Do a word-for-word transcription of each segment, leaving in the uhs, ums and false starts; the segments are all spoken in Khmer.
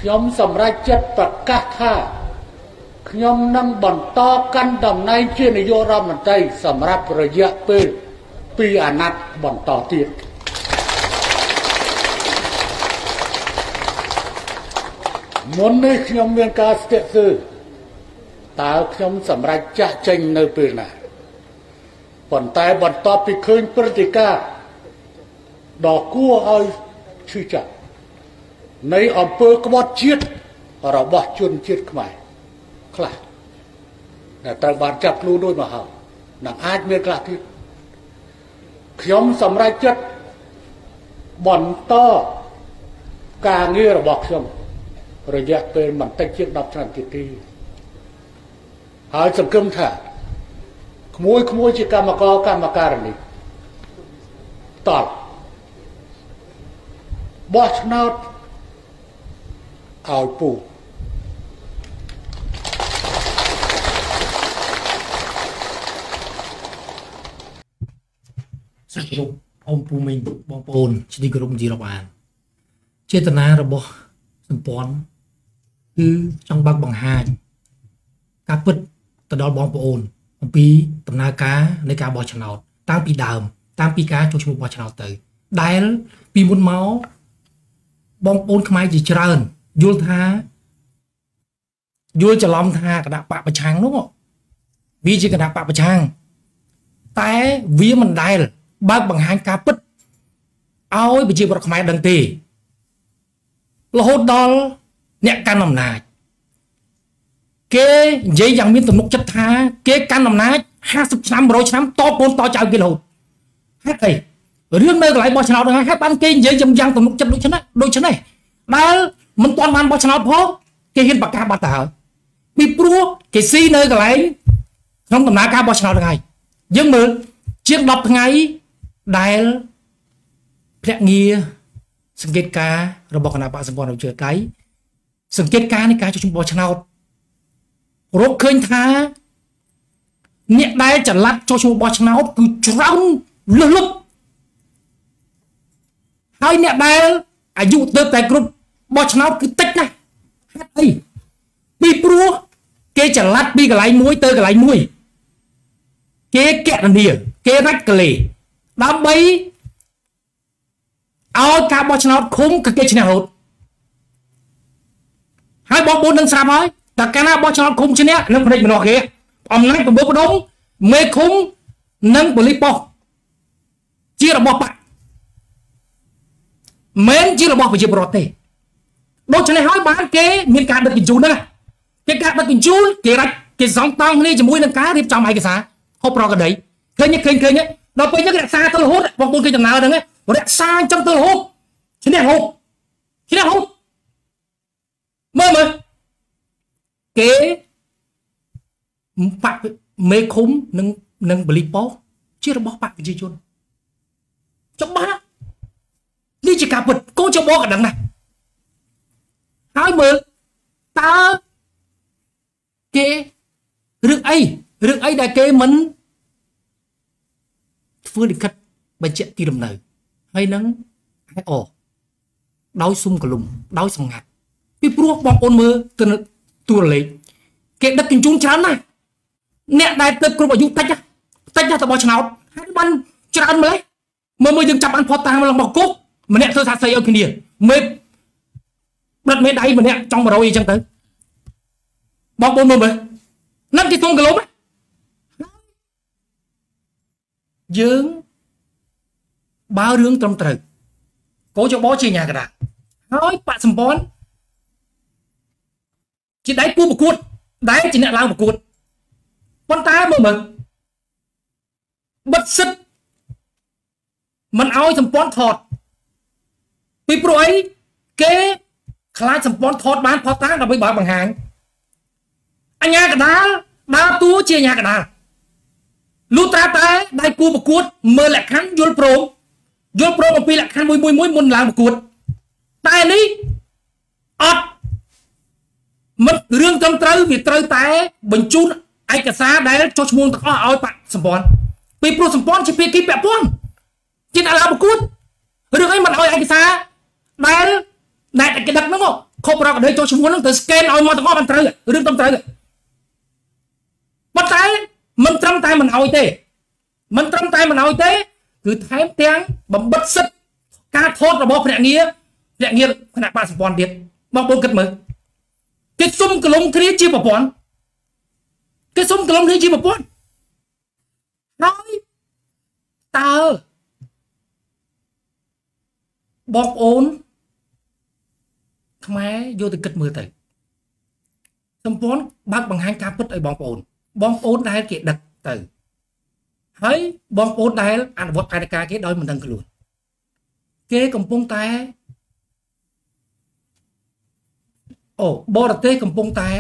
ខ្ញុំសម្រេចចិត្តប្រកាសថាខ្ញុំនឹងបន្តកាន់តំណែងជានាយករដ្ឋមន្ត្រីសម្រាប់រយៈពេលពីរអាណត្តិបន្តទៀតមុននេះខ្ញុំមានការស្ទាក់ស្ទើរតើខ្ញុំសម្រេចចាក់ចេញនៅពេលណាប៉ុន្តែបន្ទាប់ពីឃើញព្រឹត្តិការណ៍ដ៏គួរឲ្យឈឺចាប់នៃអំពើក្បត់ជាតិរបស់ជនជាតិខ្មែរខ្លះដែលត្រូវបានចាប់ខ្លួនដោយមកហើយនឹងអាចមានខ្លះទៀតខ្ញុំសម្រេចចិត្តបន្តការងាររបស់ខ្ញុំរយៈពេលមិនតិចជាងដប់ឆ្នាំទៀតទេហើយសង្ឃឹមថាក្មួយក្មួយជាកម្មករកម្មការនេះតបបោះឆ្នោតឲ្យពូសរុបអ៊ំពូមីងបងប្អូនជាទីគោរពជារាប់អានចេតនារបស់សម្ព័ន្ធគឺចង់បើកបង្ហាញការពិតទៅដល់បងប្អូនអំពីដំណើរការនៃការបោះឆ្នោតតាំងពីដើមតាំងពីការចូលឈ្មោះបោះឆ្នោតទៅដែលពីមុនមកបងប្អូនខ្មែរជាច្រើនយល់ថាយល់ច្រឡំថាគណៈបកប្រឆាំងនោះវាជាគណៈបកប្រឆាំងតែវាមិនដែលបើកបង្ហាញការពិតឲ្យប្រជាពលរដ្ឋខ្មែរដឹងទេរហូតដល់អ្នកកាន់អំណាចគេនិយាយយ៉ាងមានទំនុកចិត្តថាគេកាន់អំណាចห้าสิบឆ្នាំmột trămឆ្នាំតបូនតចៅគេរហូតហេតុអីរឿងនៅកន្លែងបោះឆ្នោតហ្នឹងហេតុបានគេនិយាយយ៉ាងទំនុកចិត្តដូចនេះដូចនេះដែលមិនទាន់បានបោះឆ្នោតផងគេហ៊ានប្រកាសបាត់ទៅហើយពីព្រោះគេស៊ីនៅកន្លែងក្នុងដំណើរការបោះឆ្នោតហ្នឹងហើយយើងមើលជាងដប់ថ្ងៃដែលភ្នាក់ងារសង្កេតការរបស់គណៈបកសម្ព័ន្ធប្រជាធិបតេយ្យសង្កេតការនៃការចូលឈ្មោះបោះឆ្នោតរកឃើញថាអ្នកដែលចល័តចូលឈ្មោះបោះឆ្នោតគឺច្រើនលឹះលឹកហើយអ្នកដែលអាយុទៅតែគ្រប់បោះឆ្នោតគឺតិចណាស់ហេតុអីពីព្រោះគេចល័តពីកន្លែងមួយទៅកន្លែងមួយគេកណនីគេរ៉ាច់កលេដើម្បីឲ្យការបោះឆ្នោតឃុំក៏គេឈ្នះរហូតហើយបងប្អូននឹងស្រាប់ហើយតែកាលណាបោះឆ្នោតឃុំឈ្នះនឹងផ្នែកម្នាស់គេអំណាចប្រមូលផ្ដុំមេឃុំនិងប៉ូលីសប៉ុស្តិ៍ជារបស់បកមិនជារបស់ប្រជាពលរដ្ឋទេដូច្នេះហើយបានគេមានការដឹកជញ្ជូនហ្នឹងគេការដឹកជញ្ជូនគេរ៉ាច់គេសង់តង់គ្នាជាមួយនឹងការរៀបចំឯកសារហូបប្រកដីឃើញឃើញឃើញដល់ពេលយើងរក្សាទៅរហូតបងប្អូនគេដំណើរហ្នឹងរក្សាអញ្ចឹងទៅរហូតឈ្នះរហូតឈ្នះរហូតមើលមើលគេបកមេឃុំនិងនិងបលីប៉ោជារបស់បកប្រជាជនច្បាស់នេះជាការពិតកូនចបោក៏ដឹងដែរហើយមើលតើគេរឿងអីរឿងអីដែលគេមិនធ្វើលិខិតបញ្ជាក់ទីលំនៅហើយនឹងអែអដោយសុំកលុំដោយសម្ងាត់ពីព្រោះបងប្អូនមើលទៅទូរលេខគេដឹកជញ្ជូនច្រើនណាស់អ្នកដែលទៅគ្រប់អាយុតិចតិចណាស់ទៅបោះឆ្នោតហើយបានច្រើនម្លេះមើលមើលយើងចាប់បានផតតាមរបស់គុកម្នាក់ធ្វើសាស្ត្រីឲ្យគ្នាមេបិទមេដៃម្នាក់ចង់100អីចឹងទៅបងប្អូនមើលមើលនឹងគេសុំកលុំយើងបើរឿងត្រឹមត្រូវកោចបោជាញាកដាហើយបកសម្ព័ន្ធជាដៃគូប្រកួតដែលជាអ្នកឡើងប្រកួតប៉ុន្តែមើលមើលបិទសិទ្ធមិនឲ្យសម្ព័ន្ធថតពីព្រោះអីគេខ្លាចសម្ព័ន្ធថតបានផតតាដើម្បីបើបង្ហាញអញ្ញាកដាលដើរតួជាអញ្ញាកដាលលុះត្រាតែដៃគូប្រកួតមើលលក្ខខណ្ឌយល់ព្រមយល់ព្រមអំពីលក្ខខណ្ឌមួយមួយមួយមុនឡើងប្រកួតតែនេះអត់មិនរឿងត្រឹមត្រូវវាត្រូវតែបញ្ជូនឯកសារដែលចុះឈ្មោះទាំងអស់ឲ្យបកសម្ព័ន្ធពីព្រោះសម្ព័ន្ធជាភាគីពាក់ព័ន្ធជាអ្នកឡើងប្រកួតរឿងអីមិនឲ្យឯកសារដែលដែលគេដឹកហ្នឹងខុសប្រកបដោយចូលឈ្មោះហ្នឹងទៅ scan ឲ្យមកទាំងអស់បានត្រូវរឿងត្រឹមត្រូវប៉ុន្តែមិនត្រឹមតែមិនឲ្យទេមិនត្រឹមតែមិនឲ្យទេគឺថែមទាំងបំបិតសិទ្ធិការថតរបស់ភ្នាក់ងារភ្នាក់ងារគណៈបកសម្ព័ន្ធទៀតបងប្អូនគិតមើលគេសុំកលុំគ្នាជាប្រព័ន្ធគេសុំកលុំគ្នាជាប្រព័ន្ធហើយតើបងប្អូនខ្មែរយកទៅគិតមើលទៅសម្ព័ន្ធបើកបង្ហាញការពិតឲ្យបងប្អូនបងប្អូនដែលគេដឹកទៅហើយបងប្អូនដែលអនុវត្តផែនការគេដោយមិនដឹងខ្លួនគេកំពុងតែអូបរទេសកំពុងតែ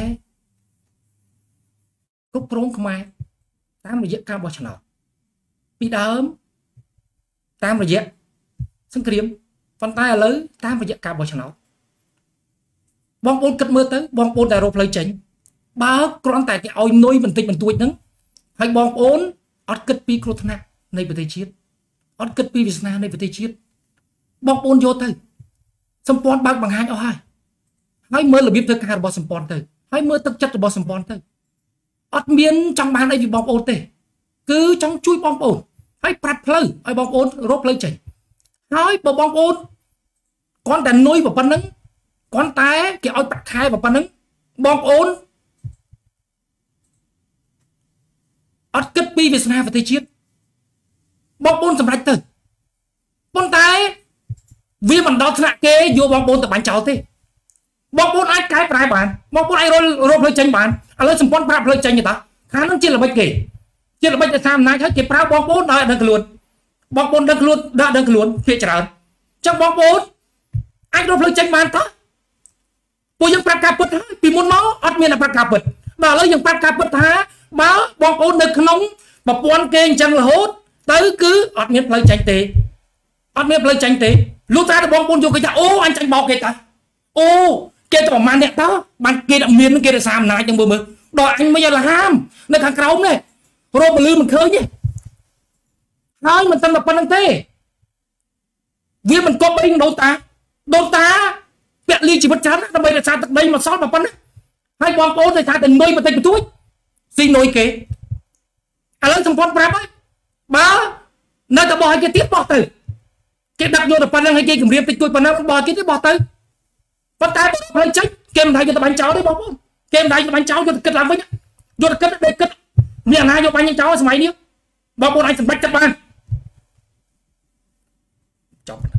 គ្រប់គ្រងខ្មែរតាមរយៈការបោះឆ្នោតពីដើមតាមរយៈសង្គ្រាមប៉ុន្តែឥឡូវតាមរយៈការបោះឆ្នោតបងប្អូនគិតមើលទៅបងប្អូនដែលរកផ្លូវចេញបើគ្រាន់តែគេឲ្យនុយបន្តិចបន្តួចហ្នឹងហើយបងប្អូនអត់គិតពីគ្រោះថ្នាក់នៃប្រទេសជាតិអត់គិតពីវាសនានៃប្រទេសជាតិបងប្អូនយកទៅសម្ព័ន្ធបើកបង្ហាញអស់ហើយហើយមើលរបៀបធ្វើការរបស់សម្ព័ន្ធទៅហើយមើលទឹកចិត្តរបស់សម្ព័ន្ធទៅអត់មានចង់បានអីពីបងប្អូនទេគឺចង់ជួយបងប្អូនហើយប្រាប់ផ្លូវឲ្យបងប្អូនរកផ្លូវចេញហើយបើបងប្អូនគាត់តែនុយប៉ុណ្្នឹងគាត់តែគេឲ្យប្រាក់ខែប៉ុណ្្នឹងបងប្អូនអត់គិតពីវាសនាប្រទេសជាតិបងប្អូនសម្រេចទៅប៉ុន្តែវាមិនដល់ថ្នាក់គេយកបងប្អូនទៅបាញ់ចោលទេបងប្អូនអាចកែប្រែបានបងប្អូនអាចរកផ្លូវចេញបានឥឡូវសម្ព័ន្ធប្រាប់ផ្លូវចេញទេតាខាងនោះជាល្បិចគេជាល្បិចដោយសារអំណាចហើយគេប្រើបងប្អូនដោយអត់ដឹងខ្លួនបងប្អូនដឹងខ្លួនដល់ដឹងខ្លួនភាគច្រើនអញ្ចឹងបងប្អូនអាចរកផ្លូវចេញបានតើពួកយើងប្រាប់ការពិតហើយពីមុនមកអត់មានប្រាប់ការពិតដល់ឥឡូវយើងប្រាប់ការពិតថាបើបងប្អូននៅក្នុងប្រព័ន្ធគេអញ្ចឹងរហូតទៅគឺអត់មានផ្លូវចេញទេអត់មានផ្លូវចេញទេលុះត្រាតែបងប្អូនយកគេថាអូអញចាញ់បោកគេតាអូគេទៅប្រហែលអ្នកតើបានគេអត់មានគេរសារអំណាចនឹងមើលមើលដល់អញមិនឲ្យលហាមនៅខាងក្រោមនេះរកពលឺមិនឃើញទេហើយមិនតែប៉ុណ្្នឹងទេវាមិនគប់អីដូនតាដូនតាពាក់លីជីវិតច្រើនដើម្បីរក្សាទឹកដីមកសល់ប៉ុណ្ណាហើយបងប្អូនតែថាតែនុយបន្តិចបន្តួចស៊ីនុយគេឥឡូវសម្ព័ន្ធប្រាប់ហើយបើនៅតែបោះឲ្យគេទៀតបោះទៅគេដាក់យកទៅប៉ុណ្្នឹងឲ្យគេគម្រាមតិចតួចប៉ុណ្ណាបោះគេទៀតបោះទៅប៉ុន្តែផ្លូវចេញគេមិនថាយកទៅបាញ់ចោលទេបងប្អូនគេមិនថាយកទៅបាញ់ចោលយកទៅគិតឡើងវិញយកទៅគិតដូចគិតមានអាណាយកបាញ់ចោលសម័យនេះបងប្អូនអាចសម្រេចចិត្តបានចប់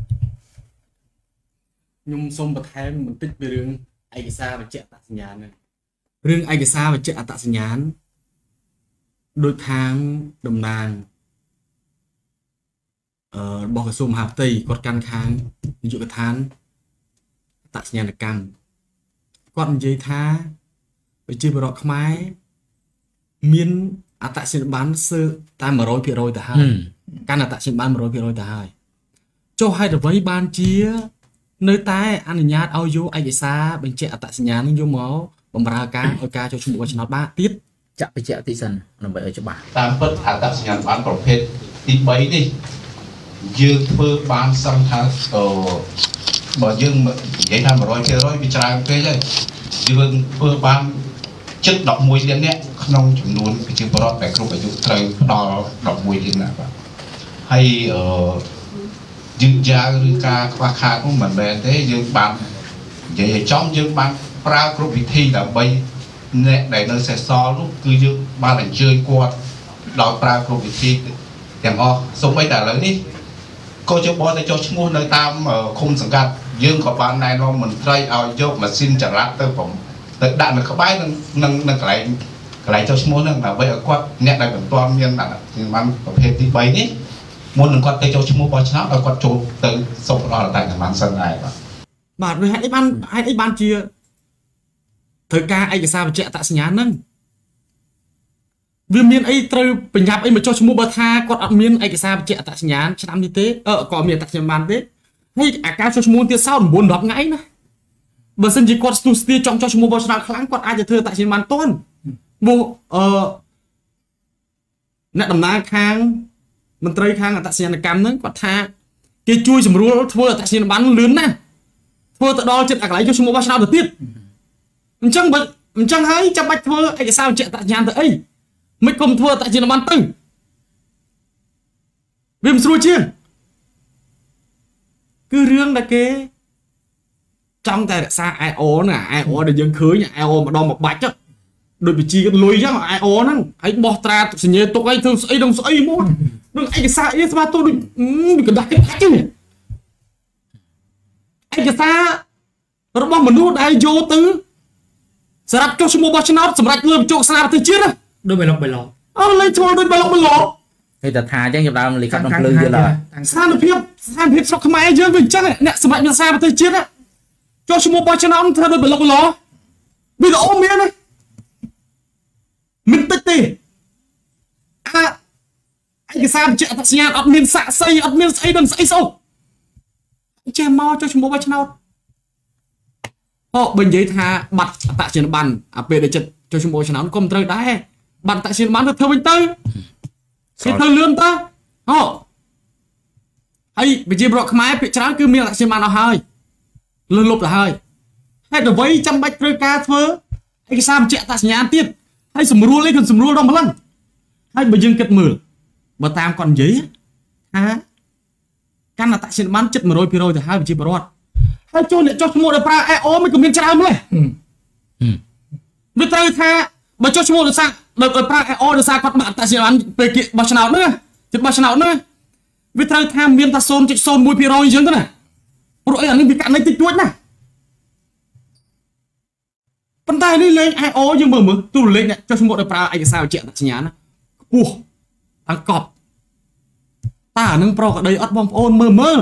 ខ្ញុំសូមបន្ថែមបន្តិចពីរឿងឯកសារបញ្ជាក់អត្តសញ្ញាណហ្នឹងរឿងឯកសារបញ្ជាក់អត្តសញ្ញាណដោយខាងតំណាងអឺរបស់ក្រសួងមហាផ្ទៃគាត់កាន់ខាងនាយកដ្ឋានអត្តសញ្ញាណកម្មគាត់និយាយថាប្រជាពលរដ្ឋខ្មែរមានអត្តសញ្ញាណប័ណ្ណសើតែ một trăm phần trăm ទៅហើយកាន់អត្តសញ្ញាណប័ណ្ណ một trăm phần trăm ទៅហើយចុះហេតុអ្វីបានជានៅតែអនុញ្ញាតឲ្យយកឯកសារបញ្ជាក់អត្តសញ្ញាណនឹងយកមកបម្រើការឲ្យការចូលឈ្មោះបោះឆ្នោតបានទៀតចាក់បញ្ជាក់តិចសិនដើម្បីឲ្យច្បាស់តាមពិតអត្តសញ្ញាណប័ណ្ណប្រភេទទីបីនេះយើងធ្វើបានសឹងថាអឺបើយើងនិយាយថា một trăm phần trăm វាច្រើនពេកហើយយើងធ្វើបានជិត mười mộtលាននាក់ក្នុងចំនួនប្រជាពលរដ្ឋដែលគ្រប់អាយុត្រូវដល់ mười mộtលាននាក់បាទហើយអឺយឺតយ៉ាវឬការខ្វះខាតនោះមិនមែនទេយើងបាននិយាយឲ្យចំយើងបានប្រើគ្រប់វិធីដើម្បីអ្នកដែលនៅសេសសល់នោះគឺយើងបានអញ្ជើញគាត់ដោយប្រើគ្រប់វិធីទាំងអស់សូម្បីតែឥឡូវនេះក៏ជបទៅចុះឈ្មោះនៅតាមឃុំសង្កាត់យើងក៏បានណែនាំមន្ត្រីឲ្យយកម៉ាស៊ីនចល័តទៅប្រទៅដាក់នៅក្បែរនឹងនឹងកន្លែងកន្លែងចុះឈ្មោះហ្នឹងដើម្បីឲ្យគាត់អ្នកដែលមិនទាន់មានបានប្រភេទទីបីនេះមុននឹងគាត់ទៅចូលឈ្មោះបោះឆ្នោតឲ្យគាត់ចូលទៅសុំផ្ដល់តែប្រហែលសិនដែរបាទបាទហេតុអីបានហេតុអីបានជាត្រូវការឯកសារបញ្ជាក់អត្តសញ្ញាណហ្នឹងវាមានអីត្រូវបញ្ញត្តិអីមកចុះឈ្មោះបើថាគាត់អត់មានឯកសារបញ្ជាក់អត្តសញ្ញាណឆ្នាំនេះទេអឺក៏មានអត្តសញ្ញាណបានទេហើយអាការចុះឈ្មោះទៀតសោត 9 10ថ្ងៃណាបើសិនជាគាត់ស្ទុះស្ទាចង់ចុះឈ្មោះបោះឆ្នោតខ្លាំងគាត់អាចទៅធ្វើអត្តសញ្ញាណបានតន់មកអឺអ្នកតំណាងខាងមន្ត្រីខាងអត្តសញ្ញាណកម្មហ្នឹងគាត់ថាគេជួយសម្រួលធ្វើអត្តសញ្ញាណប័ណ្ណលឿនណាស់ធ្វើធ្វើទៅដល់ចិត្តអាកន្លែងចុះឈ្មោះបោះឆ្នោតទៅទៀតអញ្ចឹងបើអញ្ចឹងហើយចាំបាច់ធ្វើឯកសារបញ្ជាក់អត្តសញ្ញាណទៅអីមិនគុំធ្វើអត្តសញ្ញាណប័ណ្ណទៅវាមិនស្រួលជាងគឺរឿងដែលគេចង់តែរក្សា i o ហ្នឹង i o ដែលយើងឃើញ i o ម្ដងមួយបាច់ដូចបជីគេលុយអញ្ចឹង i o ហ្នឹងហើយបោះត្រាសញ្ញាទុកអីធ្វើស្អីដល់ស្អីមកនឹងឯកសារអីស្មាទុកដូចកណ្ដាស់គេបាច់ហ្នឹងឯកសាររបស់មនុស្សដែលយកទៅសម្រាប់ចុះឈ្មោះបោះឆ្នោតសម្រាប់លើជោគស្នាប្រទេសជាតិដូចបៃលុកបៃឡោអត់លេងឈ្មោះដូចបៃលុកបៃឡោគេតែថាអញ្ចឹងខ្ញុំដើមលិខិតក្នុងភ្លើងយល់ហើយស្ថានភាពស្ថានភាពស្រុកខ្មែរយើងវាអញ្ចឹងអ្នកសម្រាប់មានសារប្រទេសជាតិចុះឈ្មោះបោះឆ្នោតធ្វើដូចបៃលុកបៃឡោវីដេអូមានណាមិនតិចទេអាឯកសារបញ្ជាក់អត្តសញ្ញាណអត់មានសាក់សីអត់មានស្អីដល់ស្អីស្អុកចេះមកចុះឈ្មោះបោះឆ្នោតអូបើនិយាយថាបាត់អត្តសញ្ញាណប័ណ្ណអាពេលដែលចិត្តចុះឈ្មោះឆ្នោតក៏មិនត្រូវដែរបាត់អត្តសញ្ញាណប័ណ្ណទៅធ្វើវិញទៅគេធ្វើលឿនទៅអូហើយវិជាប្រវត្តិខ្មែរភាគច្រើនគឺមានអត្តសញ្ញាណប័ណ្ណអស់ហើយលុបលុបទៅហើយហេតុអ្វីចាំបាច់ត្រូវការធ្វើឯកសារបញ្ជាក់អត្តសញ្ញាណទៀតហើយសម្រួលអីក៏សម្រួលដល់ម្លឹងហើយបើយើងគិតមើលបើតាមគាត់និយាយថាកាន់អត្តសញ្ញាណប័ណ្ណជិត một trăm phần trăm ទៅហើយវិជាប្រវត្តិហើយចូលអ្នកចុះឈ្មោះដោយប្រើ i o មិនក៏មានច្រើនម្ល៉េះវាត្រូវថាបើចុះឈ្មោះដោយសារដោយប្រើ i o ដោយសារគាត់បាក់អត្តសញ្ញាណប័ណ្ណពេលគេបោះឆ្នោតហ្នឹងជិតបោះឆ្នោតហ្នឹងវាត្រូវថាមានតែ ศูนย์จุดศูนย์មួយភាគរយ អញ្ចឹងទៅណាព្រោះអីអានេះវាកាត់នៃតិចតួចណាប៉ុន្តែនេះលេខ i o យើងមើលមើលទូលេខអ្នកចុះឈ្មោះដោយប្រើឯកសារបញ្ជាក់អត្តសញ្ញាណណាខ្ពស់តាំងកប់តើអានឹងប្រកក្តីអត់បងប្អូនមើលមើល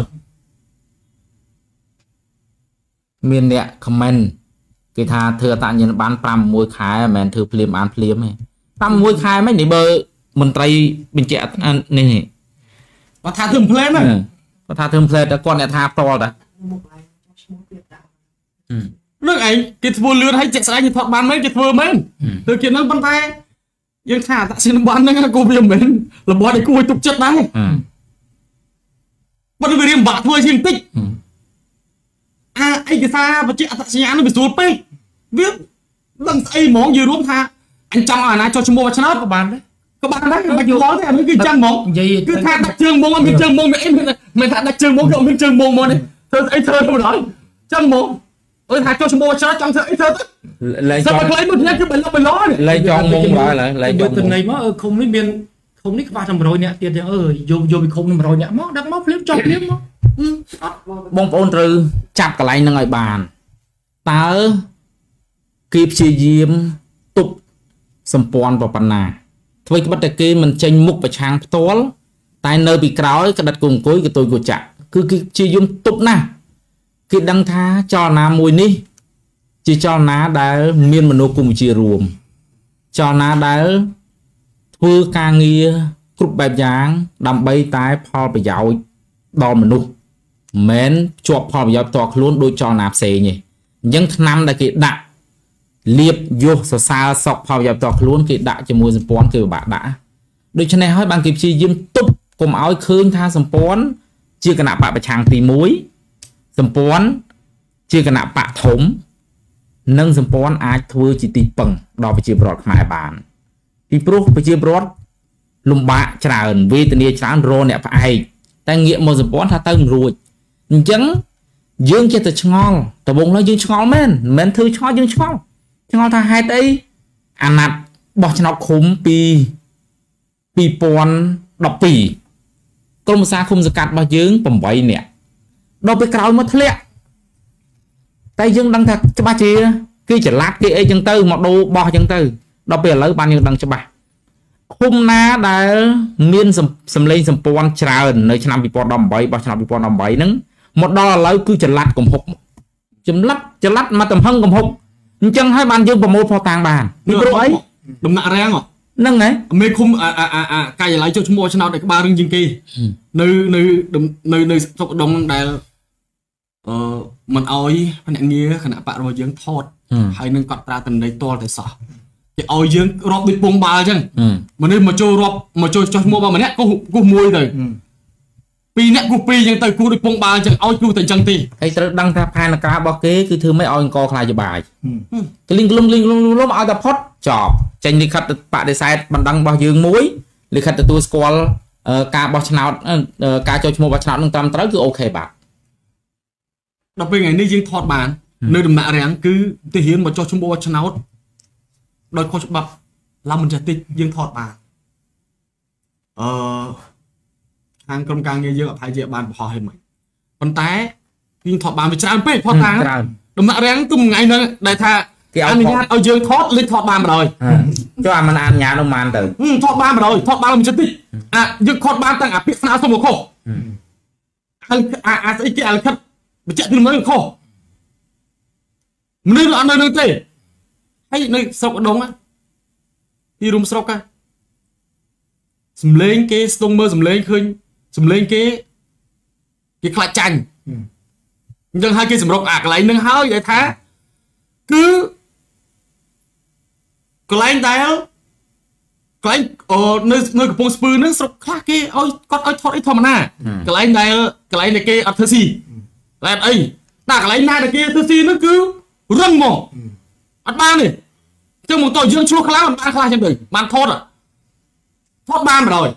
មានអ្នក comment គេថាធ្វើអត្តសញ្ញាណប័ណ្ណ ប្រាំមួយ ខែមិនមែនធ្វើភ្លាមអានភ្លាមទេ ប្រាំមួយ ខែមិននេះបើមន្ត្រីបញ្ជាក់នេះនេះគាត់ថាធ្វើផ្លែហ្នឹងគាត់ថាធ្វើផ្លែតែគាត់អ្នកថាផ្ទាល់តានឹងឯងគេធ្វើលឿនឲ្យជាក់ស្ដែងគេថតបានមែនគេធ្វើមែនទៅគេហ្នឹងប៉ុន្តែយើងថាអត្តសញ្ញាណប័ណ្ណហ្នឹងក៏វាមិនមែនរបស់ដែលគួរឲ្យទុកចិត្តដែរប៉ុន្តែវារៀងបាក់ធ្វើជាងតិចអាឯកសារបញ្ជាក់អត្តសញ្ញាណនឹងវាស្រួលពេកវាដឹងស្អីហ្មងយើងរួមថាអញចង់ឲ្យអាណាចុះឈ្មោះឆ្នោតក៏បានដែរក៏បានដែរមិនយល់ទេអានេះគឺចឹងហ្មងគឺថាដាក់ជើងហ្មងអត់មានជើងហ្មងអីមិនថាដាក់ជើងហ្មងក៏អត់មានជើងហ្មងមកនេះធ្វើអីធ្វើទៅដល់ចឹងហ្មងអើថាចុះឈ្មោះឆ្នោតចង់ធ្វើអីធ្វើទៅលេងចង់តែខ្លីមួយនេះគឺបិលបិលលេងចង់មុំឡើយលេងចង់ទៅណីមកឃុំនេះមានឃុំនេះខ្វះតែ một trăm នាក់ទៀតទេអើយយកយកពីឃុំនេះ một trăm នាក់មកដឹកមកភ្លាមចង់ភ្លាមមកបងប្អូនត្រូវចាប់កន្លែងហ្នឹងឲ្យបានតើគេព្យាយាមទប់សម្ព័ន្ធប៉ុណ្ណាធ្វើក្បិតតែគេមិនចេញមុខប្រឆាំងផ្ទាល់តែនៅពីក្រោយក្តិតគង្គុយក៏ទុយក៏ចាក់គឺគេព្យាយាមទប់ណាស់គេដឹងថាចលនាមួយនេះជាចលនាដែលមានមនោគមវិជ្ជារួមចលនាដែលធ្វើការងារគ្រប់បែបយ៉ាងដើម្បីតែផលប្រយោជន៍ដល់មនុស្សមិនជាប់ផលប្រយោជន៍ផ្ទាល់ខ្លួនដូចចលនាផ្សេងទេអញ្ចឹងឆ្នាំដែលគេដាក់លៀបយោសសើរសក់ផលប្រយោជន៍ផ្ទាល់ខ្លួនគេដាក់ជាមួយសម្ព័ន្ធគឺពិបាកដាក់ដូច្នេះហើយបានគេព្យាយាមទប់កុំឲ្យឃើញថាសម្ព័ន្ធជាគណៈបកប្រឆាំងទីមួយសម្ព័ន្ធជាគណៈបកធំនិងសម្ព័ន្ធអាចធ្វើជាទីពឹងដល់ប្រជាពលរដ្ឋខ្មែរបានពីព្រោះប្រជាពលរដ្ឋលំបាកច្រើនវេទនាច្រើនរអ្នកផ្អែកតែងាកមកសម្ព័ន្ធថាទៅមិនរួចអញ្ចឹងយើងចេះតែឆ្ងល់ដំបូងឡើយយើងឆ្ងល់មែនមិនមែនធ្វើឆ្ងល់យើងឆ្ងល់ឆ្ងល់ថាហេតុអីអាណត្តិបោះឆ្នោតឃុំពីពីរពាន់ដប់ពីរក្រុមប្រឹក្សាឃុំសង្កាត់របស់យើងប្រាំបីនាក់ដល់ពេលក្រោយមកធ្លាក់តែយើងដឹងថាច្បាស់ជាគេច្រឡាត់គេអីចឹងទៅមកដូរបោះចឹងទៅដល់ពេលឥឡូវបានយើងដឹងច្បាស់ឃុំណាដែលមានសម្លេងសម្ព័ន្ធច្រើននៅឆ្នាំពីរពាន់ដប់ប្រាំបីបោះឆ្នាំពីរពាន់ដប់ប្រាំបីហ្នឹងមកដល់ឥឡូវគឺច្រឡាត់កំហុកចម្លាត់ច្រឡាត់មកទំហឹងកំហុកអញ្ចឹងហើយបានយើងប្រមូលផុសតាំងបានពីព្រោះអីដំណាក់រាំងហ្នឹងហើយមេឃុំអាអាកាយឡៃចុះឈ្មោះឆ្នោតឲ្យក្បាលរឿងជាងគេនៅនៅនៅនៅសុកដងដែលអឺមិនអោយភ្នាក់ងារគណៈបករបស់យើងថតហើយនឹងគាត់ប្រើតំណែងតលតែសោះគេឲ្យយើងរាប់ដូចពងបាល់អញ្ចឹងមនុស្សមកចូលរាប់មកចូលចុះឈ្មោះរបស់ម្នាក់គូគូមួយទៅពីអ្នកគូពីយ៉ាងទៅគូដូចពងបាអញ្ចឹងឲ្យគូតែអញ្ចឹងទេហើយត្រូវដឹងថាផែនការរបស់គេគឺធ្វើមិនឲ្យអង្គខ្លាចបាយទៅលីងលំលីងលំលំឲ្យតែផុតចប់ចេញលិខិតបដិសេធបណ្ដឹងរបស់យើងមួយលិខិតទទួលស្គាល់ការបោះឆ្នោតការចូលឈ្មោះបោះឆ្នោតនឹងត្រឹមត្រូវគឺអូខេបាទដល់ពេលថ្ងៃនេះយើងថតបាននៅដំណាក់រាំងគឺទាហានមកចុះឈ្មោះបោះឆ្នោតដោយខុសច្បាប់ឡាមិនចេះតិចយើងថតបានអឺខាងក្រុមការងារយើងអត់ថាជាបានបង្ហោះឲ្យមិនប៉ុន្តែយើងថតបានវាច្រើនពេកផតតាដំណាក់រាំងគឺមួយថ្ងៃហ្នឹងដែលថាគេអនុញ្ញាតឲ្យយើងថតលេខថតបានបណ្ដោយចុះអាមិនអនុញ្ញាតនោះបានទៅថតបានបណ្ដោយថតបានមិនចិត្តតិចអាយើងថតបានតាំងអាពាក្យស្នើសុំមកខុសអាអាស្អីគេអាលិខិតបញ្ជាក់ពីមើលខុសមនុស្សអត់នៅនឹងទេហើយនៅស្រុកឧដុង្គទីរួមស្រុកហ្នឹងសំលេងគេស្ទង់មើលសំលេងឃើញសំលេងគេគេខ្លាចចាញ់អញ្ចឹងហើយគេសម្រុកអាកន្លែងហ្នឹងហើយដែលថាគឺកន្លែងដែលកន្លែងអូនៅនៅកំពង់ស្ពឺហ្នឹងស្រុកខ្លះគេឲ្យគាត់ឲ្យថតអីធម្មតាកន្លែងដែលកន្លែងដែលគេអត់ធ្វើស៊ីកន្លែងអីតែកន្លែងណាដែលគេធ្វើស៊ីហ្នឹងគឺរឹងមកអត់បានទេចឹងមកតើយើងឆ្លោះខ្លាំងមិនបានខ្លះចឹងទៅបានថតថតបានបណ្ដោយ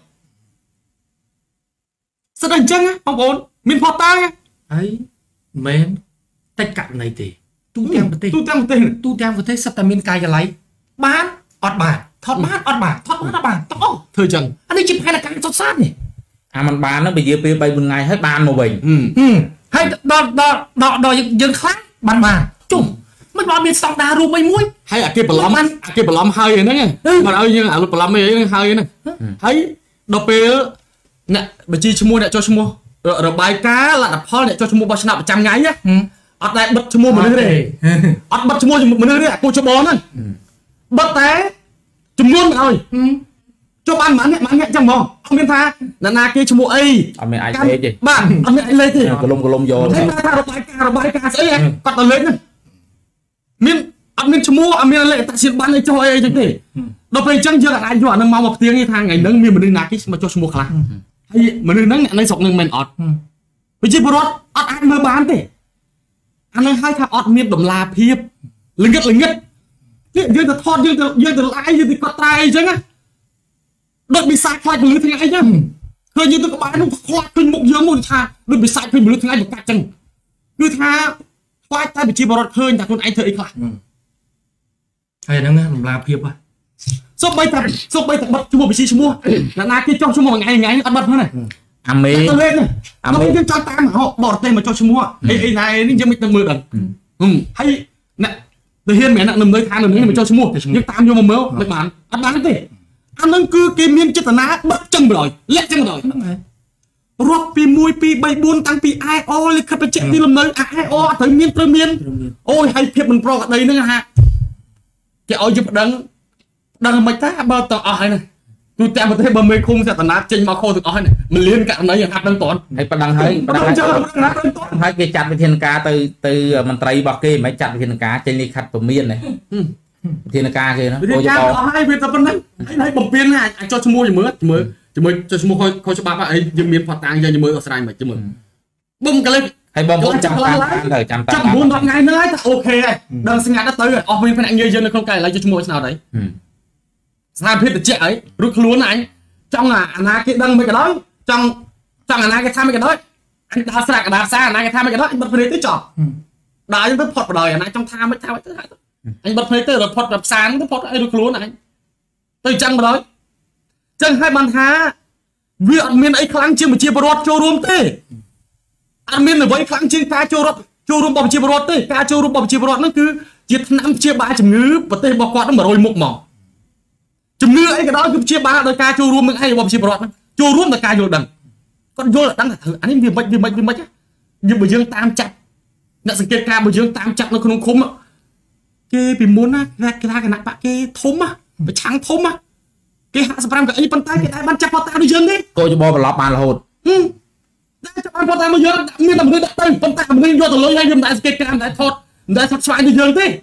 សិតតែអញ្ចឹងបងប្អូនមានផតតាហើយមែនតែករណីទេទូទាំងប្រទេសទូទាំងប្រទេសទូទាំងប្រទេសសិតតែមានកាយឡៃបានអត់បានថតបានអត់បានថតបានអត់បានតោះធ្វើចឹងអានេះជាផែនការសុទ្ធសាធនេះអាมันបានហ្នឹងបើយាពេលបីថ្ងៃហើយបានមកវិញហើយដល់ដល់ដល់យើងខ្លាំងបានបានជុំមិនបានមានស្តង់ដាររួមអីមួយហើយអាគេបន្លំអាគេបន្លំហើយហ្នឹងមិនឲ្យយើងអាលុតបន្លំអីហ្នឹងហើយហ្នឹងហើយដល់ពេលអ្នកបញ្ជីឈ្មោះអ្នកចុះឈ្មោះរបាយការណ៍លទ្ធផលអ្នកចុះឈ្មោះបោះឆ្នោតប្រចាំថ្ងៃណាអត់ដែលបិទឈ្មោះមនុស្សទេអត់បិទឈ្មោះមនុស្សទេអាគូច្បងហ្នឹងបិទតែចំនួនមិនឲ្យចុះបានប៉ុន្មានអ្នកប៉ុន្មានអ្នកចឹងហ្មងអត់មានថាណានាគេឈ្មោះអីអត់មានអាចលេខទេបាទអត់មានអាចលេខទេកលុំកលុំយកហើយថារបាយការណ៍របាយការណ៍ស្អីគាត់ទៅលេខហ្នឹងមានអត់មានឈ្មោះអត់មានលេខអត្តសញ្ញាណប័ណ្ណអីចុះអីចឹងទេដល់ពេលអញ្ចឹងយើងអាចយកអានឹងមកមកផ្ទៀងថាថ្ងៃហ្នឹងមានមនុស្សណាគេមកចុះឈ្មោះខ្លះហើយមនុស្សហ្នឹងអ្នកនៅស្រុកហ្នឹងមិនអត់ប្រជាពលរដ្ឋអត់អាចមើលបានទេអានឹងហៅថាអត់មានតម្លាភាពល្ងឹតល្ងឹតនេះយើងទៅថតយើងទៅយើងទៅឡាយយើងទៅកត់ត្រាអីចឹងណាដូចបិសាចខ្លាចមនុស្សថ្ងៃអីចឹងឃើញយើងទៅក្បែរនោះខ្លាចឃើញមុខយើងមួយថាដូចបិសាចឃើញមនុស្សថ្ងៃបកាច់ចឹងគឺថាខ្លាចតែប្រជាពលរដ្ឋឃើញថាខ្លួនឯងធ្វើអីខ្លះហើយហ្នឹងណាតម្លាភាពហ៎សូម្បីតែសូម្បីតែបិទឈ្មោះបញ្ជីឈ្មោះអ្នកណាគេចុះឈ្មោះមួយថ្ងៃថ្ងៃអត់បិទហ្នឹងណាអាមេទៅលេខណាអាមេយើងចង់តាមបរទេសមកចុះឈ្មោះអីអីណានេះយើងមិនទៅមើលដល់ហើយអ្នកទៅហ៊ានមែនអ្នកនៅខាងនៅនេះមកចុះឈ្មោះយើងតាមយកមកមើលមិនបានអត់បានទេអានឹងគឺគេមានចេតនាបិទចឹងបណ្ដោយលាក់ចឹងបណ្ដោយរាប់ពីមួយពីរបីបួនតាំងពី i អ លិខិតបញ្ជាក់ទីលំនៅ i អ អត់ត្រូវមានត្រូវមានអូយហើយភាពមិនប្រក្រតីហ្នឹងហាគេឲ្យយើងប្តឹងដឹងមិនថាបើតអស់ហើយណាទូទាំងប្រទេសបើមេឃុំចេតនាចេញមកខុសទាំងអស់ហើយមិនលៀនករណីយ៉ាងហាត់ដឹងតន់ហើយប្តឹងហើយប្តឹងហើយគេចាត់វិធានការទៅទៅមន្ត្រីរបស់គេមិនចាត់វិធានការចេញលិខិតពមៀនណាវិធានការគេណាអូយអស់ហើយវាតែប៉ុណ្្នឹងហើយបំពេញអាចចុះឈ្មោះជាមួយជាមួយជាមួយចុះឈ្មោះខុសច្បាប់ហើយយើងមានផតតាំងយើងជាមួយអស្រ័យមិនជាមួយបុំកលេចហើយបងប្អូនចាំតាមទៅចាំតាមចាំ9 10ថ្ងៃហ្នឹងហើយតែអូខេហើយដល់ស្ងាត់ទៅអស់មានភ្នាក់ងារយើងនៅក្នុងកែឡើយចុះឈ្មោះឆ្នោតហើយស្ថានភាពតិចហើយរួចខ្លួនអញចង់អាណាគេដឹងមិនក៏ដោយចង់ចង់អាណាគេថាមិនក៏ដោយអញដើរស្រាក់កណ្ដាលផ្សារអាណាគេថាមិនក៏ដោយអញបិទភ្នែកទៅចប់ដើរអញ្ចឹងទៅផុតបដ ாய் អាណាចង់ថាមិនថាទៅអញបិទភ្នែកទៅរត់ផុតផ្សារទៅផុតអីរួចខ្លួនអញទៅអញ្ចឹងបដ ாய் ចឹងហើយបានថាវាអត់មានអីខ្លាំងជាងប្រជាពលរដ្ឋចូលរួមទេអត់មានអ្វីខ្លាំងជាងការចូលរួមចូលរួមរបស់ប្រជាពលរដ្ឋទេការចូលរួមរបស់ប្រជាពលរដ្ឋហ្នឹងគឺជាថ្នាំព្យាបាលជំងឺប្រទេសរបស់គាត់ហ្នឹងមួយរយមុខមកជំងឺអីក៏ដោយគឺព្យាបាលដោយការចូលរួមនឹងឯងរបស់ប្រជាពលរដ្ឋហ្នឹងចូលរួមដោយការយល់ដឹងគាត់យល់ដឹងថាអានេះវាមិនវាមិនវាមិនយើងបើយើងតាមចាប់អ្នកសង្កេតការបើយើងតាមចាប់នៅក្នុងឃុំគេពីមុនណាគេថាគណៈបកគេធំប្រឆាំងធំគេហាក់សម្រាប់កៅអីប៉ុន្តែគេដែរបានចាប់ផតតាដូចយើងទេកោចបបឡប់បានរហូតតែចាប់បានផតតាមកយើងមានតែមនុស្សដាក់ទៅប៉ុន្តែមនុស្សយកទៅលុយហើយយើងមិនដែរសង្កេតការមិនដែរថតមិនដែរថតស្វែងដូចយើងទេ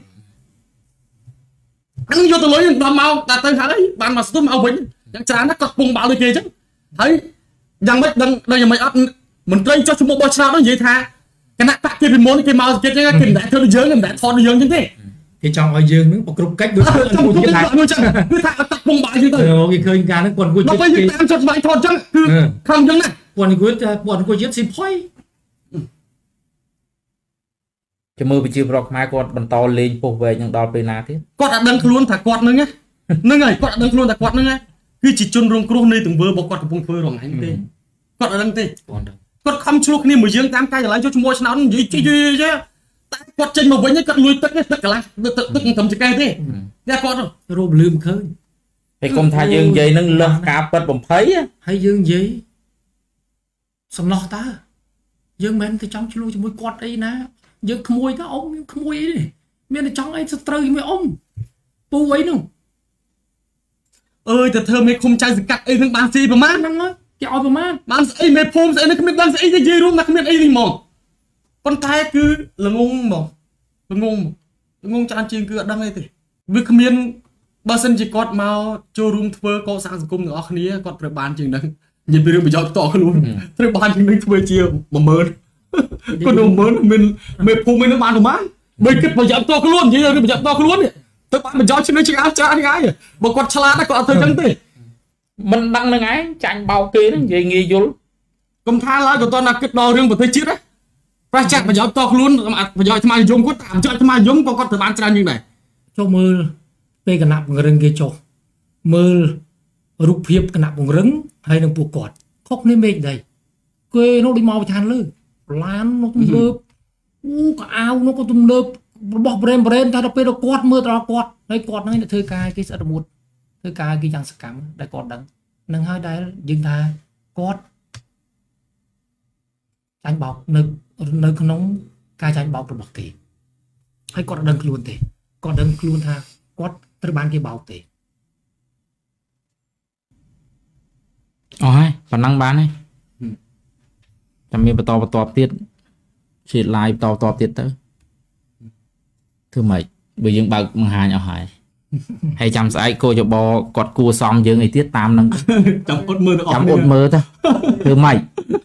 អញយកទៅលុយដល់មកដល់ទៅហើយបានមកស្ទុំមកវិញយ៉ាងច្រើនណាស់គាត់ពងបាល់ដូចគេអញ្ចឹងហើយយ៉ាងម៉េចដឹងដឹងយ៉ាងម៉េចអត់ mình lên cho chúng một bao sao nó vậy tha cái nát tạc kia bị muốn cái màu kia cái cái đại thôi nó dướng cái đại thon nó dướng như thế cái trong ở dương nó một group cách đối trong trong cái thằng nuôi chân cứ thằng tạc bông bãi như thế cái khơi gà nó quần quần nó bây giờ tam chọn bãi thon chân cứ không chân này quần quần quần quần giết xì phơi cho mưa bị chưa bọc mai quạt bần to lên phục về những đòn về nào thế quạt đã đâm luôn thả quạt nữa nhá nữa này quạt đã đâm luôn thả quạt nữa nhá cứ chỉ chôn rong kêu này từng vừa bọc quạt của bông phơi rồi này thế quạt đã đâm thế quạt không chua cái này mới dương tam cái lại cho chúng mua nó gì chứ chứ chứ quạt trên mà với nhá quạt lùi tất tất cả lại tất tất thầm chỉ cái thế ra quạt rồi rồi lườm khơi thì không thay dương gì nó lơ cạp bật bầm thấy á hay dương gì sầm lo ta dương men thì trong chui cho môi quạt ấy nè dương khăm môi đó ông khăm môi ấy đi miền này trong ấy sẽ trời mấy ông pu ấy đâu ơi thật thơ mấy không trai gì cắt ấy thằng bán gì mà mát năng nói cái oi mà bán ấy mấy phôm ấy nó không biết bán ấy cái gì luôn nó không biết ấy gì mỏng con trai cứ là ngung mỏng là ngung là ngung cho anh chiên cứ ở đằng này thì việc không biết bao sân chỉ cọt màu cho room thưa có sáng cung nữa kia cọt phải bán chừng đấy nhìn về đường bị gió to luôn phải bán chừng đấy thuê chiều mà mơn con đồ mơn mình mình phôm mình nó bán được bán bây kết mà gió to luôn vậy rồi bị gió to luôn tôi bán mình gió trên đây chỉ áo cha cái gì mà con chả đã có thời gian thế mình đăng lên ấy tranh bao kia nó gì nghi vô công tha lại của tôi là kết đo riêng của tôi chết đấy ra chặt mà gió to luôn mà gió tham ai dùng có tạm cho tham ai dùng có con thời bán ra như này cho mưa về cái nạp người rừng kia cho mưa rụp hiệp cái nạp người rừng hay là buộc cọt khóc nên mệt đây quê nó đi mau than lư lan nó tung lớp u cả ao nó có tung lớp bỏ brem brem ta đâu biết đâu quạt mưa tao quạt đây quạt nó thưa cài cái sợ một thưa cài cái chẳng sợ cảm đây quạt đắng nâng hai đáy dừng tha quạt tranh bọc nơi nơi nóng cài tranh bọc rồi bọc thì hay quạt đằng luôn thì quạt đằng luôn tha quạt từ ban cái bọc thì ôi còn năng bán này chăm miếng to to tiết chỉ lại to to tiết tới thưa mày bây giờ bạc bằng hai nhỏ hải hay chăm sải cô cho bò quạt cua xong giờ ngày tiết tam năng chăm ốt mơ chăm ốt mơ thôi thưa mày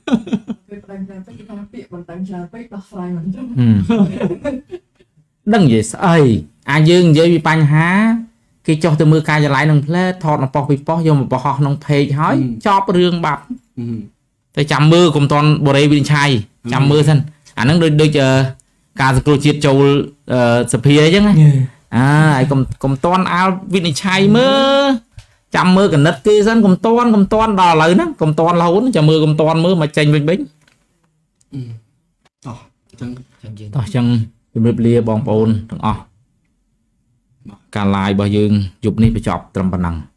đừng gì ơi à dương với bị bánh há khi cho tôi mưa cayจะ lại nông plei ថត nó ប៉ោះ ពី ប៉ោះ យក មក បោះ ក្នុង page ហើយ ចប់ រឿង បាត់ តែ ចាំ មើល កុំ តន់ បរិយ វិនិច្ឆ័យ ចាំ មើល សិន អា ហ្នឹង ដូច ដូច ការ សង្គ្រោះ ជាតិ ចូល សភា អញ្ចឹង ណា អើ ហើយកុំ កុំ តន់ អាល វិនិច្ឆ័យ មើល ចាំ មើល កណិត គេ សិន កុំ តន់ កុំ តន់ ដល់ ឥឡូវ ហ្នឹង កុំ តន់ រហូត ចាំ មើល កុំ តន់ មើល មក ចេញ វិញ វិញអោះ ចឹង chẳng gì តោះ ចឹង ជំរាប លា បងប្អូន ទាំង អស់ ការ live របស់ យើង យប់ នេះ បញ្ចប់ ត្រឹម ប៉ុណ្ណឹង